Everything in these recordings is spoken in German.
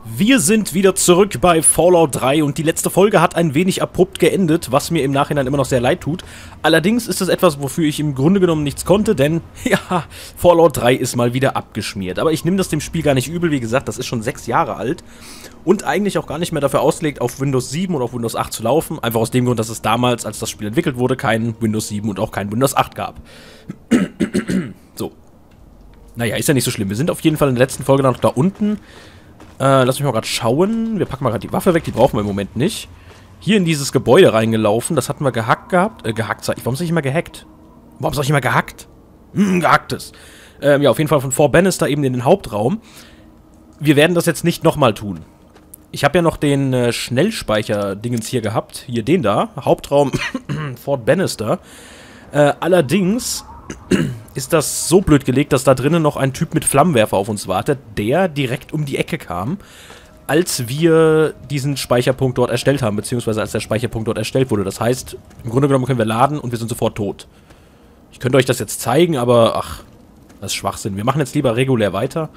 Wir sind wieder zurück bei Fallout 3 und die letzte Folge hat ein wenig abrupt geendet, was mir im Nachhinein immer noch sehr leid tut. Allerdings ist es etwas, wofür ich im Grunde genommen nichts konnte, denn, ja, Fallout 3 ist mal wieder abgeschmiert. Aber ich nehme das dem Spiel gar nicht übel, wie gesagt, das ist schon 6 Jahre alt und eigentlich auch gar nicht mehr dafür ausgelegt, auf Windows 7 oder auf Windows 8 zu laufen. Einfach aus dem Grund, dass es damals, als das Spiel entwickelt wurde, kein Windows 7 und auch kein Windows 8 gab. So. Naja, ist ja nicht so schlimm. Wir sind auf jeden Fall in der letzten Folge noch da unten. Lass mich mal gerade schauen. Wir packen mal gerade die Waffe weg, die brauchen wir im Moment nicht. Hier in dieses Gebäude reingelaufen, das hatten wir gehackt gehabt. Warum sag ich immer gehackt? Warum sag ich immer gehackt? Gehacktes. Ja, auf jeden Fall von Fort Bannister eben in den Hauptraum. Wir werden das jetzt nicht nochmal tun. Ich habe ja noch den Schnellspeicher-Dingens hier gehabt. Hier den da. Hauptraum Fort Bannister. Allerdings ist das so blöd gelegt, dass da drinnen noch ein Typ mit Flammenwerfer auf uns wartet, der direkt um die Ecke kam, als wir diesen Speicherpunkt dort erstellt haben, beziehungsweise als der Speicherpunkt dort erstellt wurde. Das heißt, im Grunde genommen können wir laden und wir sind sofort tot. Ich könnte euch das jetzt zeigen, aber ach, das ist Schwachsinn. Wir machen jetzt lieber regulär weiter.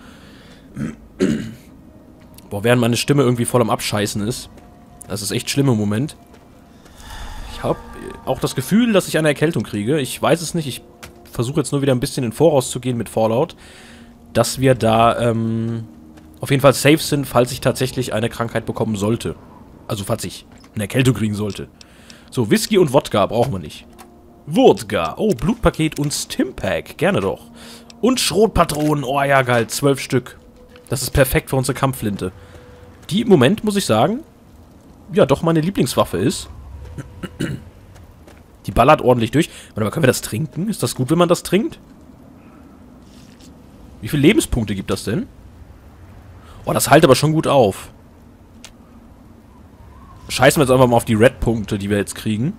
Boah, während meine Stimme irgendwie voll am Abscheißen ist. Das ist echt schlimm im Moment. Ich habe auch das Gefühl, dass ich eine Erkältung kriege. Ich weiß es nicht, ich versuche jetzt nur wieder ein bisschen in Voraus zu gehen mit Fallout, dass wir da auf jeden Fall safe sind, falls ich tatsächlich eine Krankheit bekommen sollte. Also falls ich eine Erkältung kriegen sollte. So, Whisky und Wodka brauchen wir nicht. Wodka. Oh, Blutpaket und Stimpack. Gerne doch. Und Schrotpatronen. Oh ja, geil. 12 Stück. Das ist perfekt für unsere Kampfflinte. Die im Moment, muss ich sagen, ja doch meine Lieblingswaffe ist. Die ballert ordentlich durch. Warte mal, können wir das trinken? Ist das gut, wenn man das trinkt? Wie viele Lebenspunkte gibt das denn? Oh, das heilt aber schon gut auf. Scheißen wir jetzt einfach mal auf die Red-Punkte, die wir jetzt kriegen.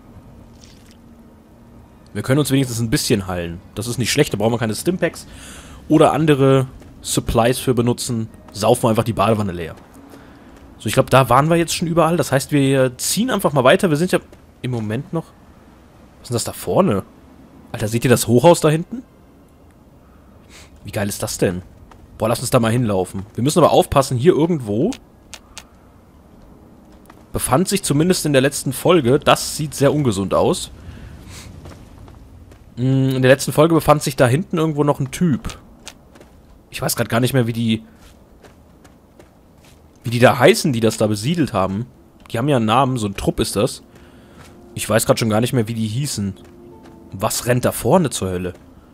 Wir können uns wenigstens ein bisschen heilen. Das ist nicht schlecht, da brauchen wir keine Stimpaks oder andere Supplies für benutzen. Saufen wir einfach die Badewanne leer. So, ich glaube, da waren wir jetzt schon überall. Das heißt, wir ziehen einfach mal weiter. Wir sind ja im Moment noch... Was ist denn das da vorne? Alter, seht ihr das Hochhaus da hinten? Wie geil ist das denn? Boah, lass uns da mal hinlaufen. Wir müssen aber aufpassen, hier irgendwo befand sich zumindest in der letzten Folge, das sieht sehr ungesund aus. In der letzten Folge befand sich da hinten irgendwo noch ein Typ. Ich weiß gerade gar nicht mehr, wie die da heißen, die das da besiedelt haben. Die haben ja einen Namen, so ein Trupp ist das. Ich weiß gerade schon gar nicht mehr, wie die hießen. Was rennt da vorne zur Hölle?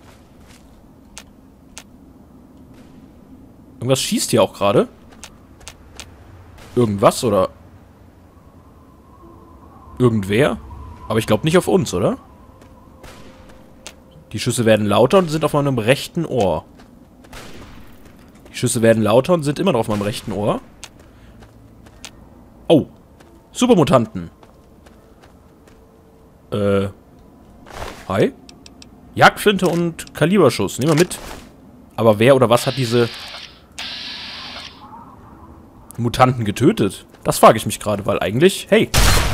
Irgendwas schießt hier auch gerade. Irgendwas oder... Irgendwer. Aber ich glaube nicht auf uns, oder? Die Schüsse werden lauter und sind auf meinem rechten Ohr. Die Schüsse werden lauter und sind immer noch auf meinem rechten Ohr. Oh. Supermutanten. Hi? Jagdflinte und Kaliberschuss. Nehmen wir mit. Aber wer oder was hat diese Mutanten getötet? Das frage ich mich gerade, weil eigentlich... Hey!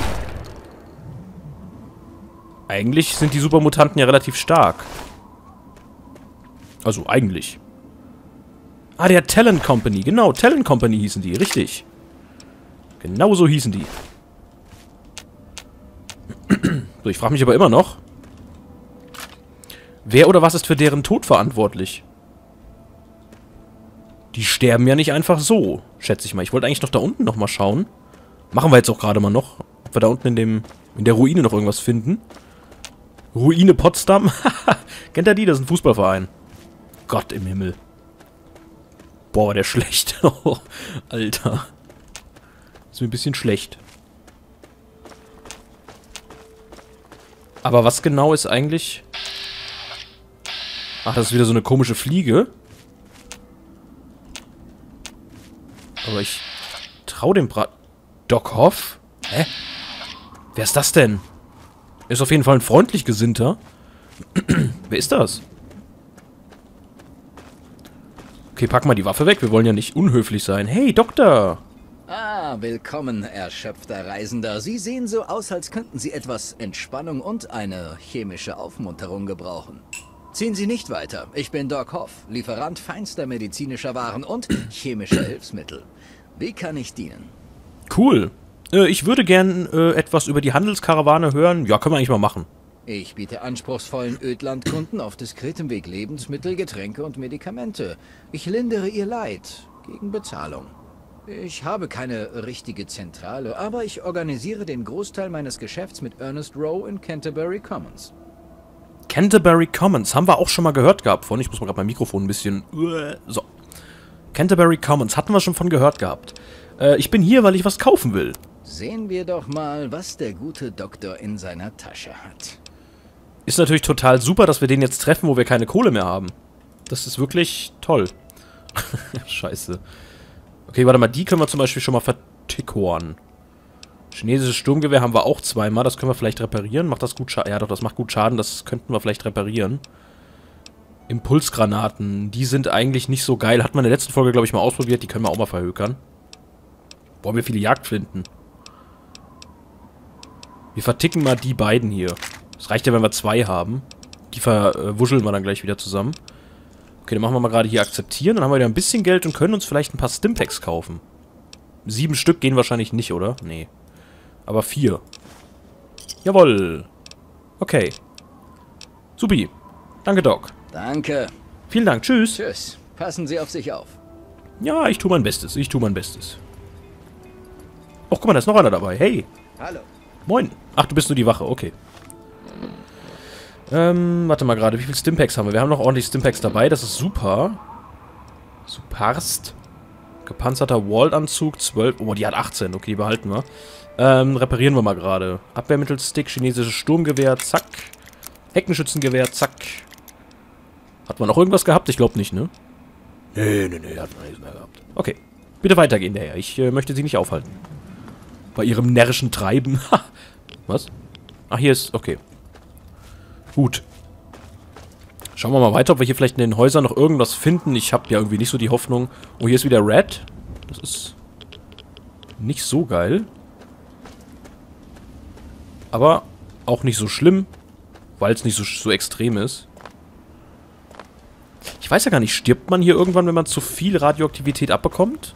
Eigentlich sind die Supermutanten ja relativ stark. Also, eigentlich. Ah, der Talent Company. Genau, Talent Company hießen die. Richtig. Genau so hießen die. So, ich frage mich aber immer noch, wer oder was ist für deren Tod verantwortlich? Die sterben ja nicht einfach so, schätze ich mal. Ich wollte eigentlich noch da unten nochmal schauen. Machen wir jetzt auch gerade mal noch. Ob wir da unten in der Ruine noch irgendwas finden. Ruine Potsdam? Kennt ihr die? Das ist ein Fußballverein. Gott im Himmel. Boah, war der schlecht. Alter. Ist mir ein bisschen schlecht. Aber was genau ist eigentlich... Ach, das ist wieder so eine komische Fliege. Aber ich trau dem Doc Hoff? Hä? Wer ist das denn? Ist auf jeden Fall ein freundlich Gesinnter. Wer ist das? Okay, pack mal die Waffe weg. Wir wollen ja nicht unhöflich sein. Hey, Doktor! Ah, willkommen, erschöpfter Reisender. Sie sehen so aus, als könnten Sie etwas Entspannung und eine chemische Aufmunterung gebrauchen. Ziehen Sie nicht weiter. Ich bin Doc Hoff, Lieferant feinster medizinischer Waren und chemischer Hilfsmittel. Wie kann ich dienen? Cool. Ich würde gern etwas über die Handelskarawane hören. Ja, können wir eigentlich mal machen. Ich biete anspruchsvollen Ödlandkunden auf diskretem Weg Lebensmittel, Getränke und Medikamente. Ich lindere ihr Leid gegen Bezahlung. Ich habe keine richtige Zentrale, aber ich organisiere den Großteil meines Geschäfts mit Ernest Rowe in Canterbury Commons. Canterbury Commons, haben wir auch schon mal gehört gehabt von. Ich muss mal gerade mein Mikrofon ein bisschen... So. Canterbury Commons, hatten wir schon von gehört gehabt. Ich bin hier, weil ich was kaufen will. Sehen wir doch mal, was der gute Doktor in seiner Tasche hat. Ist natürlich total super, dass wir den jetzt treffen, wo wir keine Kohle mehr haben. Das ist wirklich toll. Scheiße. Okay, warte mal, die können wir zum Beispiel schon mal vertickoren. Chinesisches Sturmgewehr haben wir auch zweimal, das können wir vielleicht reparieren. Macht das gut Schaden? Ja doch, das macht gut Schaden, das könnten wir vielleicht reparieren. Impulsgranaten, die sind eigentlich nicht so geil. Hat man in der letzten Folge, glaube ich, mal ausprobiert, die können wir auch mal verhökern. Boah, wir viele Jagdflinten. Wir verticken mal die beiden hier. Das reicht ja, wenn wir 2 haben. Die verwuscheln wir dann gleich wieder zusammen. Okay, dann machen wir mal gerade hier akzeptieren. Dann haben wir wieder ein bisschen Geld und können uns vielleicht ein paar Stimpaks kaufen. 7 Stück gehen wahrscheinlich nicht, oder? Nee. Aber 4. Jawohl. Okay. Supi. Danke, Doc. Danke. Vielen Dank. Tschüss. Tschüss. Passen Sie auf sich auf. Ja, ich tue mein Bestes. Ich tue mein Bestes. Oh, guck mal, da ist noch einer dabei. Hey. Hallo. Moin. Ach, du bist nur die Wache. Okay. Warte mal gerade. Wie viele Stimpaks haben wir? Wir haben noch ordentlich Stimpaks dabei. Das ist super. Superst. Gepanzerter Wall-Anzug. 12. Oh, die hat 18. Okay, die behalten wir. Reparieren wir mal gerade. Abwehrmittelstick, chinesisches Sturmgewehr. Zack. Heckenschützengewehr. Zack. Hat man noch irgendwas gehabt? Ich glaube nicht, ne? Nee, hat man nichts mehr gehabt. Okay. Bitte weitergehen, der Herr. Ich möchte Sie nicht aufhalten. Bei Ihrem närrischen Treiben. Was? Ach, hier ist... Okay. Gut. Schauen wir mal weiter, ob wir hier vielleicht in den Häusern noch irgendwas finden. Ich habe ja irgendwie nicht so die Hoffnung. Oh, hier ist wieder Red. Das ist nicht so geil. Aber auch nicht so schlimm, weil es nicht so extrem ist. Ich weiß ja gar nicht, stirbt man hier irgendwann, wenn man zu viel Radioaktivität abbekommt?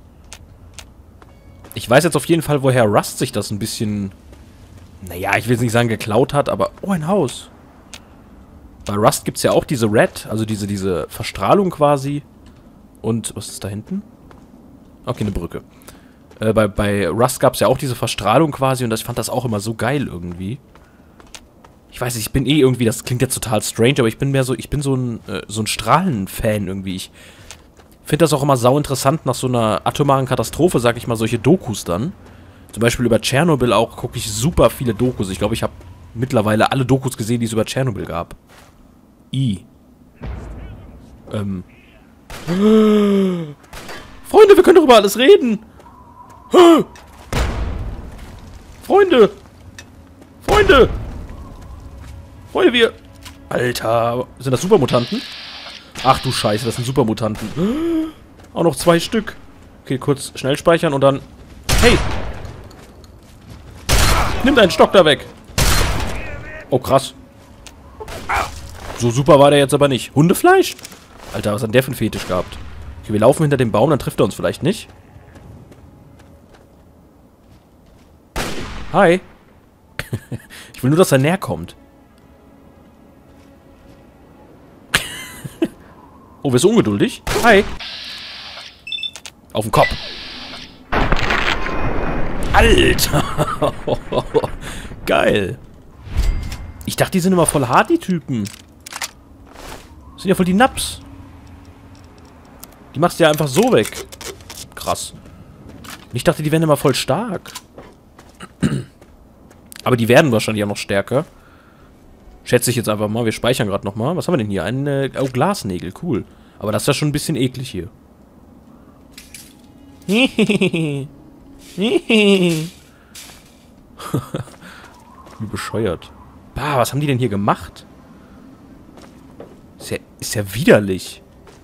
Ich weiß jetzt auf jeden Fall, woher Rust sich das ein bisschen... Naja, ich will jetzt nicht sagen geklaut hat, aber... Oh, ein Haus. Bei Rust gibt es ja auch diese Red, also diese Verstrahlung quasi. Und, was ist da hinten? Okay, eine Brücke. Bei Rust gab es ja auch diese Verstrahlung quasi und ich fand das auch immer so geil irgendwie. Ich weiß nicht, ich bin eh irgendwie, das klingt jetzt total strange, aber ich bin mehr so, ich bin so ein Strahlen-Fan irgendwie. Ich finde das auch immer sau interessant nach so einer atomaren Katastrophe, sag ich mal, solche Dokus dann. Zum Beispiel über Tschernobyl auch gucke ich super viele Dokus. Ich glaube, ich habe mittlerweile alle Dokus gesehen, die es über Tschernobyl gab. Freunde, wir können doch über alles reden. Freunde, wir... Alter, sind das Supermutanten? Ach du Scheiße, das sind Supermutanten. Auch noch 2 Stück. Okay, kurz schnell speichern und dann... Hey! Nimm deinen Stock da weg! Oh, krass. So super war der jetzt aber nicht. Hundefleisch? Alter, was hat der für einen Fetisch gehabt? Okay, wir laufen hinter dem Baum, dann trifft er uns vielleicht nicht. Hi. Ich will nur, dass er näher kommt. Oh, wirst du ungeduldig? Hi. Auf den Kopf. Alter. Geil. Ich dachte, die sind immer voll hart, die Typen. Das sind ja voll die Naps. Die machst du ja einfach so weg. Krass. Ich dachte, die wären immer voll stark. Aber die werden wahrscheinlich auch noch stärker. Schätze ich jetzt einfach mal. Wir speichern gerade nochmal. Was haben wir denn hier? Oh, Glasnägel. Cool. Aber das ist ja schon ein bisschen eklig hier. Wie bescheuert. Bah, was haben die denn hier gemacht? Ist ja widerlich.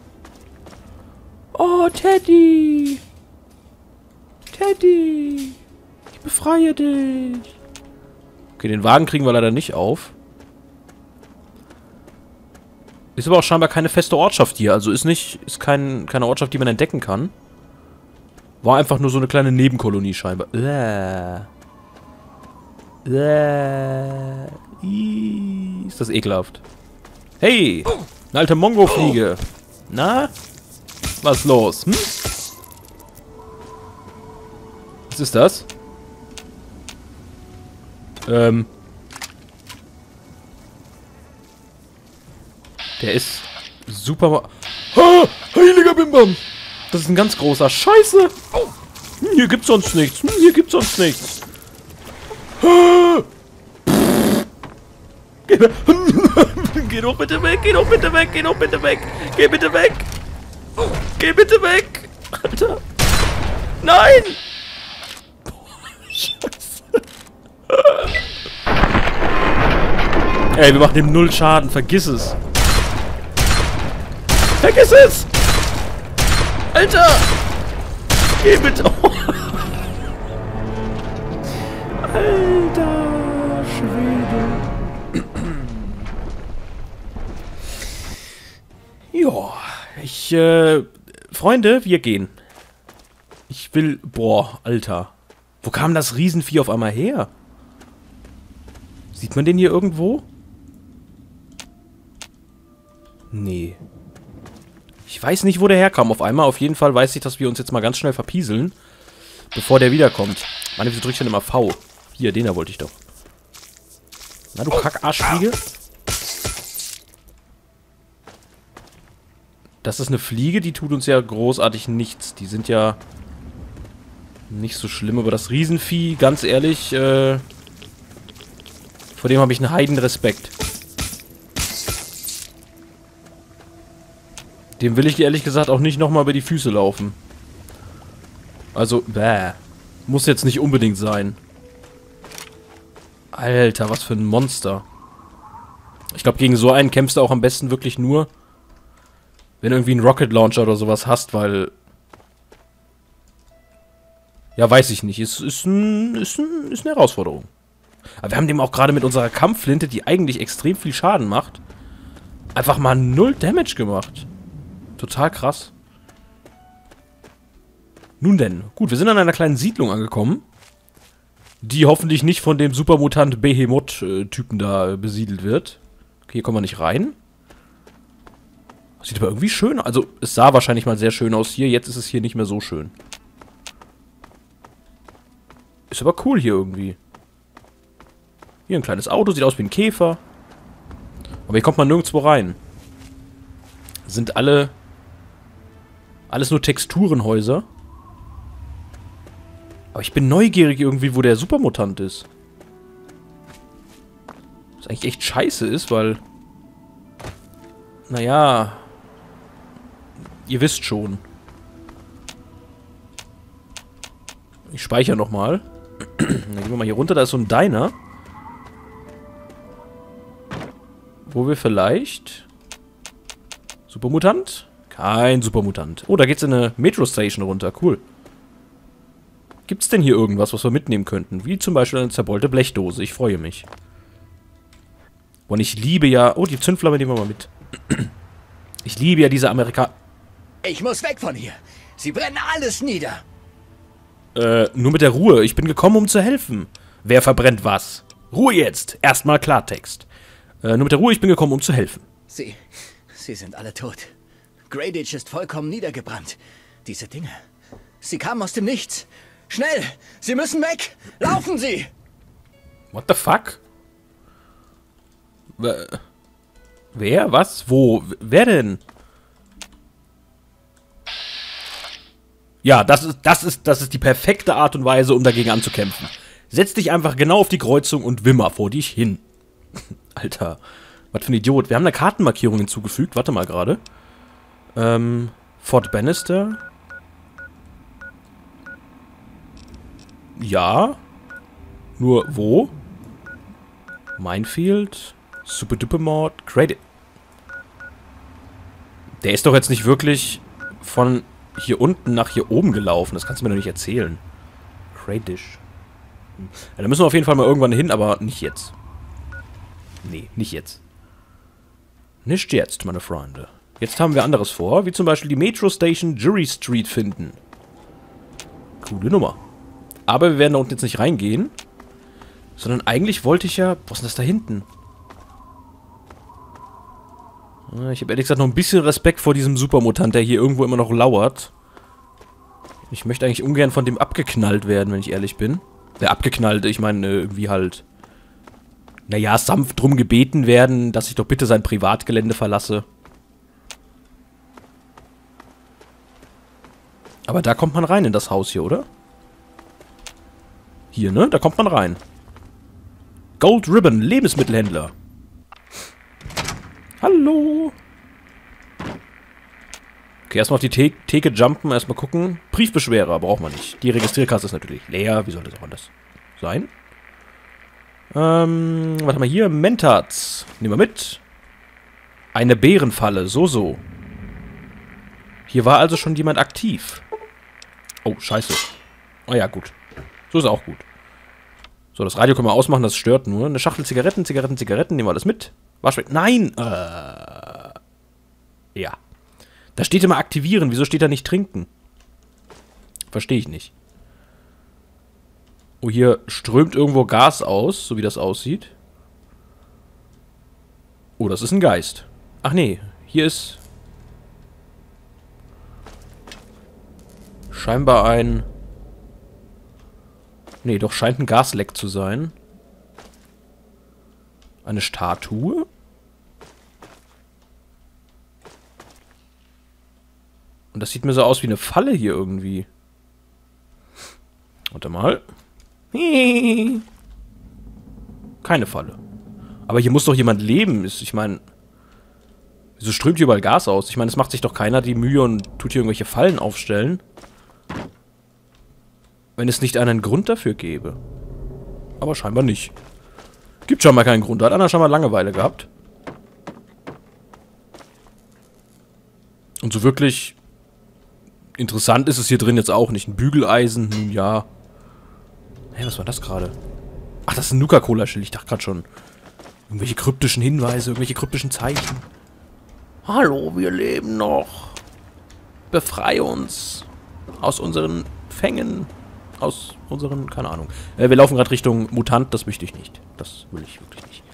Oh, Teddy. Teddy. Ich befreie dich. Okay, den Wagen kriegen wir leider nicht auf. Ist aber auch scheinbar keine feste Ortschaft hier. Also ist keine Ortschaft, die man entdecken kann. War einfach nur so eine kleine Nebenkolonie scheinbar. Ist das ekelhaft. Hey! Eine alte Mongo-Fliege. Na? Was ist los? Hm? Was ist das? Der ist super... Ah, heiliger Bimbam! Das ist ein ganz großer Scheiße! Hier gibt's sonst nichts. Hier gibt's sonst nichts. Ah. Geh doch bitte weg, geh doch bitte weg, geh doch bitte weg. Geh bitte weg. Geh bitte weg. Alter. Nein! Scheiße. Ey, wir machen dem null Schaden. Vergiss es. Vergiss es! Alter! Geh bitte. Oh. Alter Schwede. Ja, Freunde, wir gehen. Ich will... Boah, Alter. Wo kam das Riesenvieh auf einmal her? Sieht man den hier irgendwo? Nee. Ich weiß nicht, wo der herkam auf einmal. Auf jeden Fall weiß ich, dass wir uns jetzt mal ganz schnell verpieseln, bevor der wiederkommt. Mann, wieso drück ich denn immer V? Hier, den da wollte ich doch. Na, du Kackarschfliege. Das ist eine Fliege, die tut uns ja großartig nichts. Die sind ja nicht so schlimm, aber das Riesenvieh, ganz ehrlich, vor dem habe ich einen Heidenrespekt. Dem will ich ehrlich gesagt auch nicht nochmal über die Füße laufen. Also, bäh. Muss jetzt nicht unbedingt sein. Alter, was für ein Monster. Ich glaube, gegen so einen kämpfst du auch am besten wirklich nur, wenn du irgendwie einen Rocket Launcher oder sowas hast, weil... Ja, weiß ich nicht. Ist eine Herausforderung. Aber wir haben dem auch gerade mit unserer Kampfflinte, die eigentlich extrem viel Schaden macht, einfach mal 0 Damage gemacht. Total krass. Nun denn. Gut, wir sind an einer kleinen Siedlung angekommen, die hoffentlich nicht von dem Supermutant Behemoth-Typen da besiedelt wird. Okay, hier kommen wir nicht rein. Sieht aber irgendwie schön aus. Also, es sah wahrscheinlich mal sehr schön aus hier. Jetzt ist es hier nicht mehr so schön. Ist aber cool hier irgendwie. Hier ein kleines Auto. Sieht aus wie ein Käfer. Aber hier kommt man nirgendwo rein. Sind alles nur Texturenhäuser. Aber ich bin neugierig irgendwie, wo der Supermutant ist. Was eigentlich echt scheiße ist, weil... Naja... Ihr wisst schon. Ich speichere nochmal. Dann gehen wir mal hier runter. Da ist so ein Diner. Wo wir vielleicht... Supermutant? Kein Supermutant. Oh, da geht's in eine Metro-Station runter. Cool. Gibt's denn hier irgendwas, was wir mitnehmen könnten? Wie zum Beispiel eine zerbeulte Blechdose. Ich freue mich. Und ich liebe ja... Oh, die Zündflamme nehmen wir mal mit. Ich liebe ja diese Ich muss weg von hier. Sie brennen alles nieder. Nur mit der Ruhe. Ich bin gekommen, um zu helfen. Wer verbrennt was? Ruhe jetzt. Erstmal Klartext. Nur mit der Ruhe, ich bin gekommen, um zu helfen. Sie sind alle tot. Grayditch ist vollkommen niedergebrannt. Diese Dinge. Sie kamen aus dem Nichts. Schnell! Sie müssen weg! Laufen Sie! What the fuck? Wer? Was? Wo? Wer denn? Ja, das ist die perfekte Art und Weise, um dagegen anzukämpfen. Setz dich einfach genau auf die Kreuzung und wimmer vor dich hin. Alter, was für ein Idiot. Wir haben eine Kartenmarkierung hinzugefügt. Warte mal gerade. Fort Bannister. Ja. Nur wo? Minefield. Super Duper Mord. Credit. Der ist doch jetzt nicht wirklich von hier unten nach hier oben gelaufen. Das kannst du mir doch nicht erzählen. Graydish. Ja, da müssen wir auf jeden Fall mal irgendwann hin, aber nicht jetzt. Nee, nicht jetzt. Nicht jetzt, meine Freunde. Jetzt haben wir anderes vor, wie zum Beispiel die Metro Station Jury Street finden. Coole Nummer. Aber wir werden da unten jetzt nicht reingehen. Sondern eigentlich wollte ich ja... Was ist denn das da hinten? Ich habe ehrlich gesagt noch ein bisschen Respekt vor diesem Supermutant, der hier irgendwo immer noch lauert. Ich möchte eigentlich ungern von dem abgeknallt werden, wenn ich ehrlich bin. Abgeknallt, ich meine, irgendwie halt... Naja, sanft drum gebeten werden, dass ich doch bitte sein Privatgelände verlasse. Aber da kommt man rein in das Haus hier, oder? Hier, ne? Da kommt man rein. Gold Ribbon, Lebensmittelhändler. Hallo. Okay, erstmal auf die Theke jumpen, erstmal gucken. Briefbeschwerer braucht man nicht. Die Registrierkasse ist natürlich leer. Wie soll das auch anders sein? Was haben wir hier? Mentats. Nehmen wir mit. Eine Bärenfalle. So. Hier war also schon jemand aktiv. Oh, scheiße. Oh ja, gut. So ist auch gut. So, das Radio können wir ausmachen, das stört nur. Eine Schachtel Zigaretten. Nehmen wir alles mit. Waschbecken. Nein! Ja. Da steht immer aktivieren. Wieso steht da nicht trinken? Verstehe ich nicht. Oh, hier strömt irgendwo Gas aus, so wie das aussieht. Oh, das ist ein Geist. Ach nee, hier ist... scheinbar ein... Nee, doch scheint ein Gasleck zu sein. Eine Statue? Und das sieht mir so aus wie eine Falle hier irgendwie. Warte mal. Keine Falle. Aber hier muss doch jemand leben. Ich meine... Wieso strömt hier überall Gas aus? Ich meine, es macht sich doch keiner die Mühe und tut hier irgendwelche Fallen aufstellen. Wenn es nicht einen Grund dafür gäbe. Aber scheinbar nicht. Gibt scheinbar keinen Grund. Da hat einer scheinbar Langeweile gehabt. Und so wirklich interessant ist es hier drin jetzt auch nicht. Ein Bügeleisen, nun ja. Hä, was war das gerade? Ach, das ist ein Nuka-Cola-Schild. Ich dachte gerade schon. Irgendwelche kryptischen Hinweise, irgendwelche kryptischen Zeichen. Hallo, wir leben noch. Befreie uns aus unseren Fängen. Aus unseren, keine Ahnung. Wir laufen gerade Richtung Mutant, das möchte ich nicht. Das will ich wirklich nicht.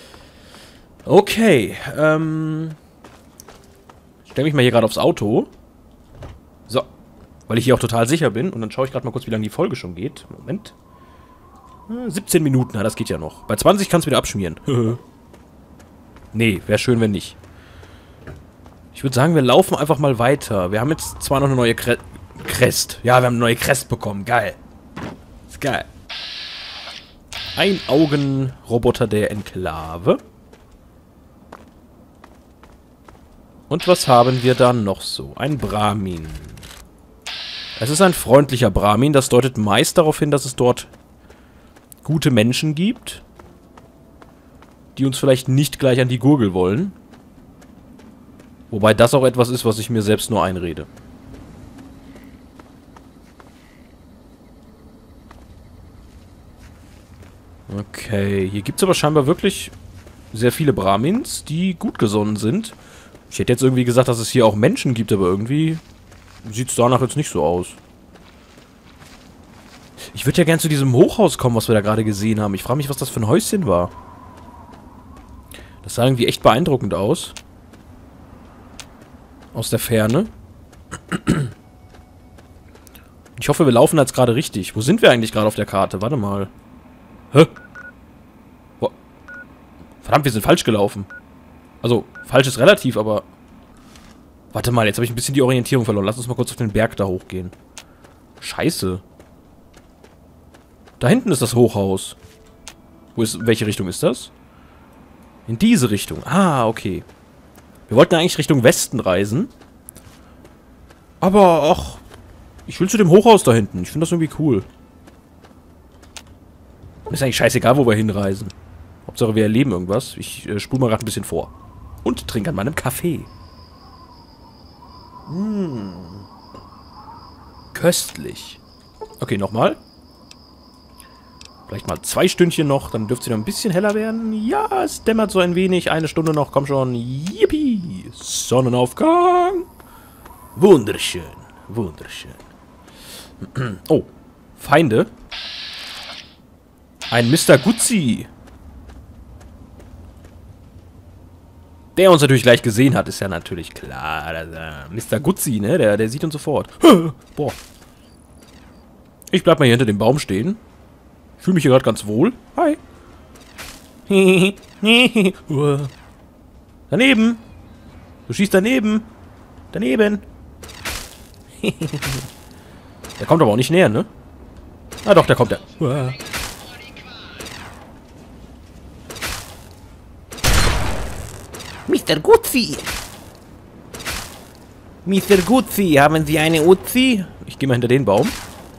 Okay, stell mich mal hier gerade aufs Auto. So, weil ich hier auch total sicher bin. Und dann schaue ich gerade mal kurz, wie lange die Folge schon geht. Moment. 17 Minuten, na, das geht ja noch. Bei 20 kannst du wieder abschmieren. Nee, wäre schön, wenn nicht. Ich würde sagen, wir laufen einfach mal weiter. Wir haben jetzt zwar noch eine neue Crest. Ja, wir haben eine neue Crest bekommen. Geil. Ist geil. Ein Augenroboter der Enklave. Und was haben wir da noch so? Ein Brahmin. Es ist ein freundlicher Brahmin. Das deutet meist darauf hin, dass es dort gute Menschen gibt, die uns vielleicht nicht gleich an die Gurgel wollen. Wobei das auch etwas ist, was ich mir selbst nur einrede. Okay, hier gibt es aber scheinbar wirklich sehr viele Brahmins, die gut gesonnen sind. Ich hätte jetzt irgendwie gesagt, dass es hier auch Menschen gibt, aber irgendwie sieht es danach jetzt nicht so aus. Ich würde ja gern zu diesem Hochhaus kommen, was wir da gerade gesehen haben. Ich frage mich, was das für ein Häuschen war. Das sah irgendwie echt beeindruckend aus. Aus der Ferne. Ich hoffe, wir laufen jetzt gerade richtig. Wo sind wir eigentlich gerade auf der Karte? Warte mal. Hä? Wo? Verdammt, wir sind falsch gelaufen. Also, falsch ist relativ, aber... Warte mal, jetzt habe ich ein bisschen die Orientierung verloren. Lass uns mal kurz auf den Berg da hochgehen. Scheiße. Da hinten ist das Hochhaus. Welche Richtung ist das? In diese Richtung. Ah, okay. Wir wollten eigentlich Richtung Westen reisen. Aber, ach... Ich will zu dem Hochhaus da hinten. Ich finde das irgendwie cool. Ist eigentlich scheißegal, wo wir hinreisen. Hauptsache, wir erleben irgendwas. Ich spule mal gerade ein bisschen vor. Und trinke an meinem Kaffee. Köstlich. Okay, nochmal. Vielleicht mal 2 Stündchen noch, dann dürfte es wieder ein bisschen heller werden. Ja, es dämmert so ein wenig. 1 Stunde noch, komm schon. Yippie! Sonnenaufgang. Wunderschön, wunderschön. Oh, Feinde. Ein Mr. Guzzi. Der uns natürlich gleich gesehen hat, ist ja natürlich klar. Mr. Guzzi, ne? Der sieht uns sofort. Boah. Ich bleib mal hier hinter dem Baum stehen. Ich fühle mich hier gerade ganz wohl. Hi. Daneben. Du schießt daneben. Daneben. Der kommt aber auch nicht näher, ne? Ah doch, der kommt ja. Mr. Guzzi! Mr. Guzzi, haben Sie eine Uzi? Ich gehe mal hinter den Baum.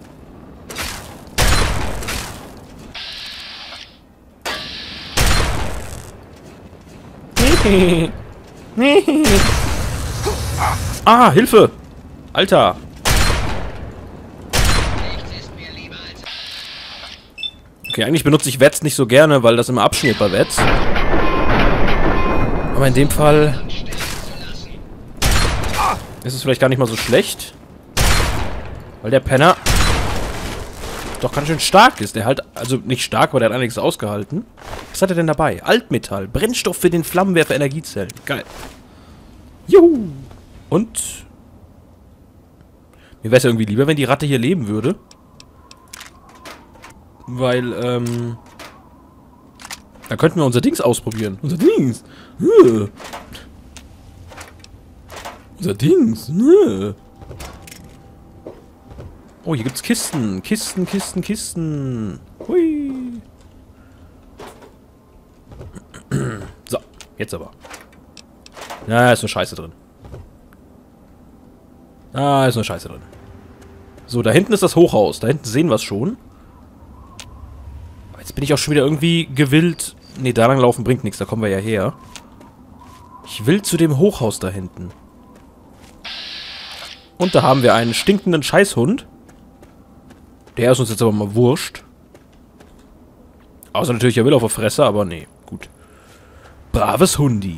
Ah, Hilfe! Alter! Okay, eigentlich benutze ich Wets nicht so gerne, weil das immer abschmiert bei Wets. Aber in dem Fall ist es vielleicht gar nicht mal so schlecht. Weil der Penner doch ganz schön stark ist. Der halt, also nicht stark, aber der hat einiges ausgehalten. Was hat er denn dabei? Altmetall. Brennstoff für den Flammenwerfer Energiezellen. Geil. Juhu. Und mir wäre es ja irgendwie lieber, wenn die Ratte hier leben würde. Weil, da könnten wir unser Dings ausprobieren. Unser Dings. Unser Dings. Oh, hier gibt's Kisten. Kisten, Kisten, Kisten. Hui. So, jetzt aber. Na, ist nur Scheiße drin. Ah, ist nur Scheiße drin. So, da hinten ist das Hochhaus. Da hinten sehen wir es schon. Jetzt bin ich auch schon wieder irgendwie gewillt. Ne, da lang laufen bringt nichts, da kommen wir ja her. Ich will zu dem Hochhaus da hinten. Und da haben wir einen stinkenden Scheißhund. Der ist uns jetzt aber mal wurscht. Außer natürlich, er will auf der Fresse, aber nee, gut. Braves Hundi.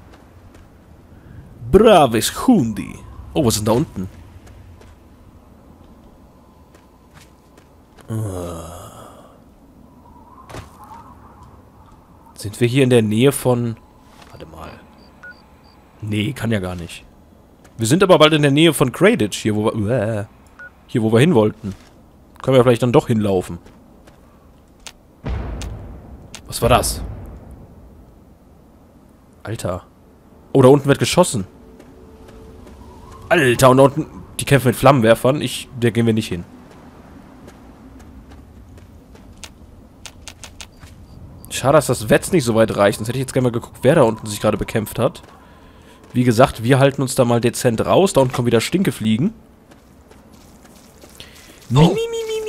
Braves Hundi. Oh, was ist denn da unten? Sind wir hier in der Nähe von... Warte mal. Nee, kann ja gar nicht. Wir sind aber bald in der Nähe von Krayditch, hier wo wir... hier wo wir hin wollten. Können wir vielleicht dann doch hinlaufen. Was war das? Alter. Oh, da unten wird geschossen. Alter, und da unten... Die kämpfen mit Flammenwerfern. Da gehen wir nicht hin. Schade, dass das Wetz nicht so weit reicht. Sonst hätte ich jetzt gerne mal geguckt, wer da unten sich gerade bekämpft hat. Wie gesagt, wir halten uns da mal dezent raus. Da unten kommen wieder Stinkefliegen. Oh.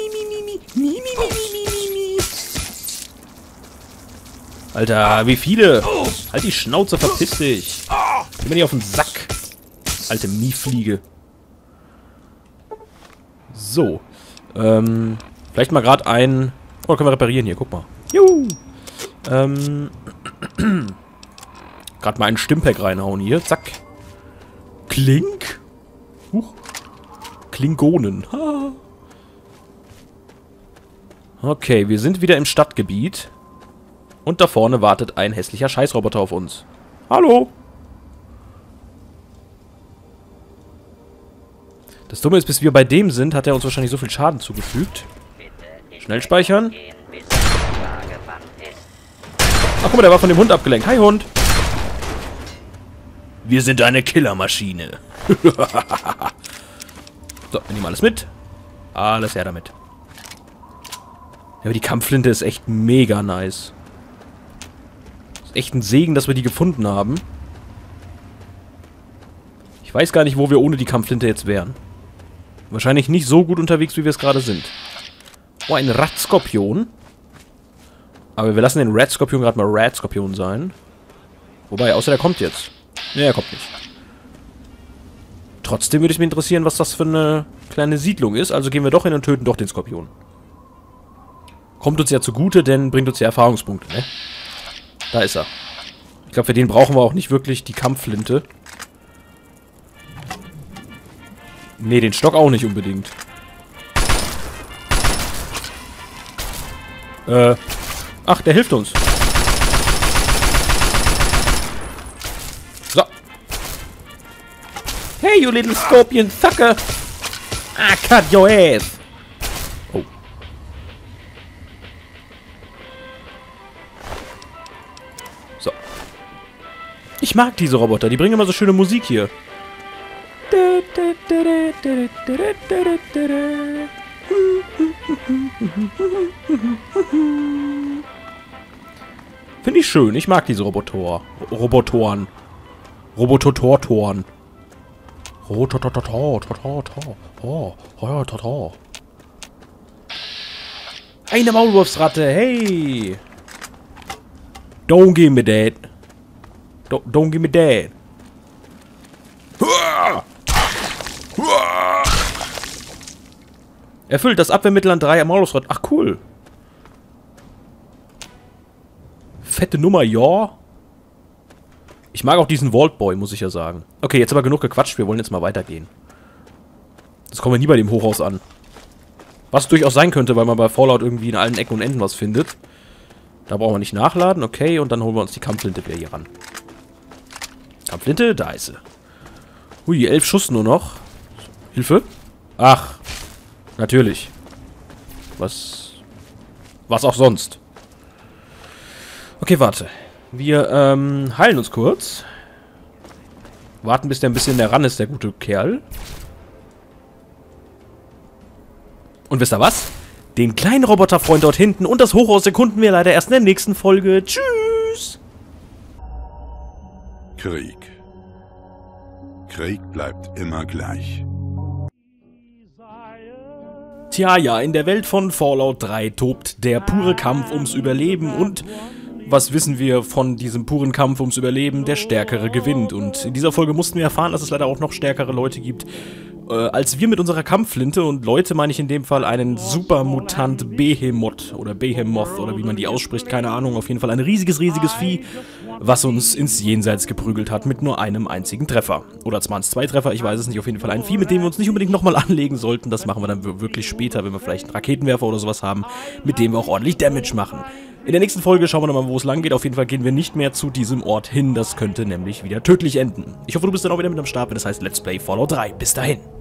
Alter, wie viele? Halt die Schnauze, verpiss dich. Geh mir nicht auf den Sack. Alte Miefliege. So. Vielleicht mal gerade ein... Oh, können wir reparieren hier, guck mal. Juhu. Gerade mal einen Stimpack reinhauen hier. Zack. Klink. Huch. Klingonen. Ha. Okay, wir sind wieder im Stadtgebiet. Und da vorne wartet ein hässlicher Scheißroboter auf uns. Hallo. Das Dumme ist, bis wir bei dem sind, hat er uns wahrscheinlich so viel Schaden zugefügt. Schnell speichern. Ach, guck mal, der war von dem Hund abgelenkt. Hi, Hund. Wir sind eine Killermaschine. So, wir nehmen alles mit. Alles her damit. Ja, aber die Kampfflinte ist echt mega nice. Ist echt ein Segen, dass wir die gefunden haben. Ich weiß gar nicht, wo wir ohne die Kampfflinte jetzt wären. Wahrscheinlich nicht so gut unterwegs, wie wir es gerade sind. Oh, ein Radskorpion. Aber wir lassen den Radskorpion gerade mal Radskorpion sein. Wobei, außer der kommt jetzt. Ne, er kommt nicht. Trotzdem würde es mich interessieren, was das für eine kleine Siedlung ist. Also gehen wir doch hin und töten doch den Skorpion. Kommt uns ja zugute, denn bringt uns ja Erfahrungspunkte, ne? Da ist er. Ich glaube, für den brauchen wir auch nicht wirklich die Kampfflinte. Ne, den Stock auch nicht unbedingt. Ach, der hilft uns. So. Hey, you little scorpion sucker. I cut your ass. Oh. So. Ich mag diese Roboter. Die bringen immer so schöne Musik hier. Finde ich schön. Ich mag diese Robotoren. Robototoren. Eine Maulwurfsratte. Hey. Don't give me that. Don't give me that. Erfüllt das Abwehrmittel an 3 Maulwurfsratte. Ach, cool. Fette Nummer, ja. Ich mag auch diesen Vault Boy, muss ich ja sagen. Okay, jetzt aber genug gequatscht. Wir wollen jetzt mal weitergehen. Das kommen wir nie bei dem Hochhaus an. Was durchaus sein könnte, weil man bei Fallout irgendwie in allen Ecken und Enden was findet. Da brauchen wir nicht nachladen. Okay, und dann holen wir uns die Kampfflinte wieder hier ran. Kampfflinte, da ist sie. Hui, 11 Schuss nur noch. Hilfe? Ach, natürlich. Was auch sonst. Okay, warte. Wir heilen uns kurz. Warten, bis der ein bisschen näher ran ist, der gute Kerl. Und wisst ihr was? Den kleinen Roboterfreund dort hinten und das Hochhaus erkunden wir leider erst in der nächsten Folge. Tschüss! Krieg. Krieg bleibt immer gleich. Tja, ja, in der Welt von Fallout 3 tobt der pure Kampf ums Überleben und was wissen wir von diesem puren Kampf ums Überleben? Der Stärkere gewinnt. Und in dieser Folge mussten wir erfahren, dass es leider auch noch stärkere Leute gibt, als wir mit unserer Kampfflinte. Und Leute meine ich in dem Fall einen Supermutant Behemoth oder Behemoth oder wie man die ausspricht, keine Ahnung. Auf jeden Fall ein riesiges Vieh, was uns ins Jenseits geprügelt hat mit nur einem einzigen Treffer. Oder waren es 2 Treffer, ich weiß es nicht. Auf jeden Fall ein Vieh, mit dem wir uns nicht unbedingt nochmal anlegen sollten. Das machen wir dann wirklich später, wenn wir vielleicht einen Raketenwerfer oder sowas haben, mit dem wir auch ordentlich Damage machen. In der nächsten Folge schauen wir nochmal, wo es lang geht. Auf jeden Fall gehen wir nicht mehr zu diesem Ort hin. Das könnte nämlich wieder tödlich enden. Ich hoffe, du bist dann auch wieder mit am Start, wenn das heißt Let's Play Fallout 3. Bis dahin.